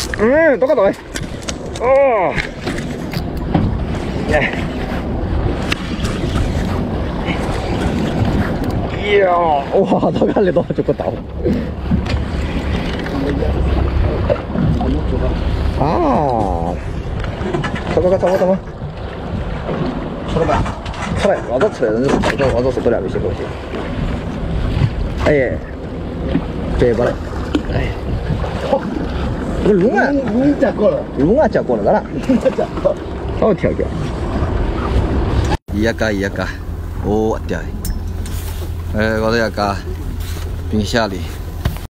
多个倒。哦。耶。呀，哇，多个力道就个倒。啊。快，走嘛。出来吧。出来，老早出来，老早收到了一些东西。哎，对不嘞？哎，这龙啊夹过了，个啦。好跳跳。一个，哦，对。高头一个冰箱里。